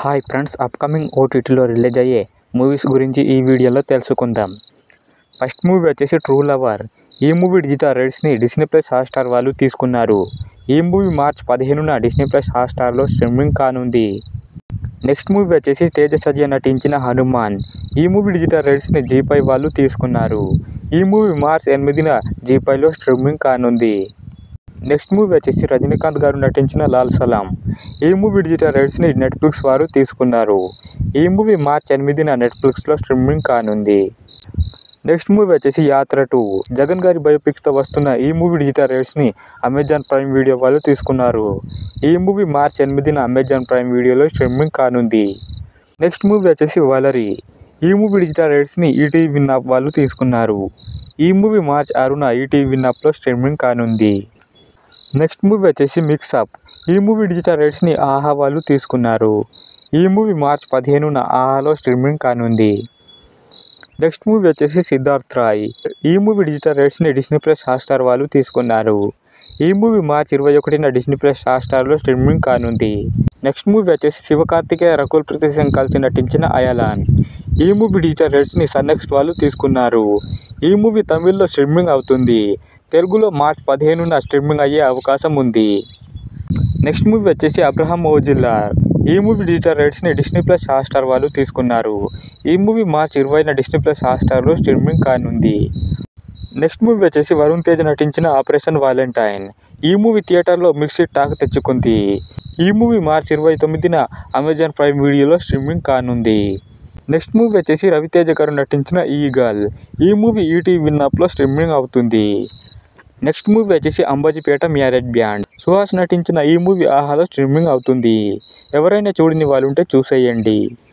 Hi friends, upcoming ఓటీటీలో release అయ్యే movies గురించి ఈ వీడియోలో తెలుసుకుందాం. ఫస్ట్ మూవీ వచ్చేసి ట్రూ లవర్. ఈ మూవీ డిజిటల్ రైట్స్ని డిస్నీ ప్లస్ హాట్స్టార్ వాళ్ళు తీసుకున్నారు. ఈ మూవీ మార్చి 15న డిస్నీ ప్లస్ హాట్స్టార్లో స్ట్రీమింగ్ కానుంది. నెక్స్ట్ మూవీ వచ్చేసి తేజ సజ్జ నటించిన హనుమాన్. ఈ మూవీ డిజిటల్ రైట్స్ని జీ5 వాళ్ళు తీసుకున్నారు. ఈ మూవీ మార్చి 8న జీ5లో స్ట్రీమింగ్ కానుంది. నెక్స్ట్ మూవీ వచ్చేసి రజనీకాంత్ గారు నటించిన లాల్ సలాం. ఈ మూవీ డిజిటల్ రైట్స్ని నెట్ఫ్లిక్స్ వారు తీసుకున్నారు. ఈ మూవీ మార్చి 8న నెట్ఫ్లిక్స్లో స్ట్రీమింగ్ కానుంది. నెక్స్ట్ మూవీ వచ్చేసి యాత్ర 2. జగన్ గారి బయోపిక్తో వస్తున్న ఈ మూవీ డిజిటల్ రైట్స్ని అమెజాన్ ప్రైమ్ వీడియో వాళ్ళు తీసుకున్నారు. ఈ మూవీ మార్చి 8న అమెజాన్ ప్రైమ్ వీడియోలో స్ట్రీమింగ్ కానుంది. నెక్స్ట్ మూవీ వచ్చేసి వలరి. ఈ మూవీ డిజిటల్ రైట్స్ని ఈటీవీ విన్ యాప్ వాళ్ళు తీసుకున్నారు. ఈ మూవీ మార్చి 6న ఈటీవీ విన్ యాప్లో స్ట్రీమింగ్ కానుంది. నెక్స్ట్ మూవీ వచ్చేసి మిక్సప్. ఈ మూవీ డిజిటల్ రైట్స్ని ఆహా వాళ్ళు తీసుకున్నారు. ఈ మూవీ మార్చి 15న ఆహాలో స్ట్రీమింగ్ కానుంది. నెక్స్ట్ మూవీ వచ్చేసి సిద్ధార్థ్ రాయ్. ఈ మూవీ డిజిటల్ రైట్స్ని డిస్నీ ప్లస్ హాట్స్టార్ వాళ్ళు తీసుకున్నారు. ఈ మూవీ మార్చి 21న డిస్నీ ప్లస్ హాట్స్టార్లో స్ట్రీమింగ్ కానుంది. నెక్స్ట్ మూవీ వచ్చేసి శివకార్తికేయ రకుల్ ప్రీత్ సింగ్ కలిసి నటించిన అయాలాన్. ఈ మూవీ డిజిటల్ రైట్స్ని సన్నెక్స్ట్ వాళ్ళు తీసుకున్నారు. ఈ మూవీ తమిళ్లో స్ట్రీమింగ్ అవుతుంది. తెలుగులో మార్చి 15న స్ట్రీమింగ్ అయ్యే అవకాశం ఉంది. నెక్స్ట్ మూవీ వచ్చేసి అబ్రహం ఓజిల్లా. ఈ మూవీ డిజిటల్ రైట్స్ని డిస్నీ ప్లస్ హాట్స్టార్ వాళ్ళు తీసుకున్నారు. ఈ మూవీ మార్చి 20న డిస్నీ ప్లస్ హాట్స్టార్లో స్ట్రీమింగ్ కానుంది. నెక్స్ట్ మూవీ వచ్చేసి వరుణ్ తేజ్ నటించిన ఆపరేషన్ వాలెంటైన్. ఈ మూవీ థియేటర్లో మిక్స్డ్ టాక్ తెచ్చుకుంది. ఈ మూవీ మార్చి 29న అమెజాన్ ప్రైమ్ వీడియోలో స్ట్రీమింగ్ కానుంది. నెక్స్ట్ మూవీ వచ్చేసి రవితేజ గారు నటించిన ఈగల్. ఈ మూవీ ఈటీవీ విన్ యాప్లో స్ట్రీమింగ్ అవుతుంది. నెక్స్ట్ మూవీ వచ్చేసి అంబాజీపేట మ్యారేజ్ బ్యాండ్. సుహాస్ నటించిన ఈ మూవీ ఆహాలో స్ట్రీమింగ్ అవుతుంది. ఎవరైనా చూడని వాళ్ళు ఉంటే చూసేయండి.